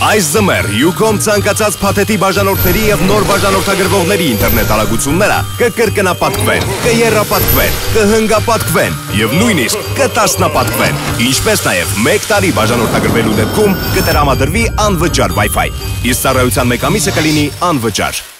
Այս ձմեռ Ucom ցանկացած փաթեթի բաժանորդների եւ նոր բաժանորդագրվողների ինտերնետ արագությունները կկրկնապատկվեն, կեռապատկվեն, կհնգապատկվեն եւ նույնիսկ կտասնապատկվեն։ Ինչպես նաեւ 1 տարի բաժանորդագրվելու դեպքում կտրամադրվի անվճար Wi-Fi։ Իսկ ծառայության 1 ամիսը կլինի անվճար։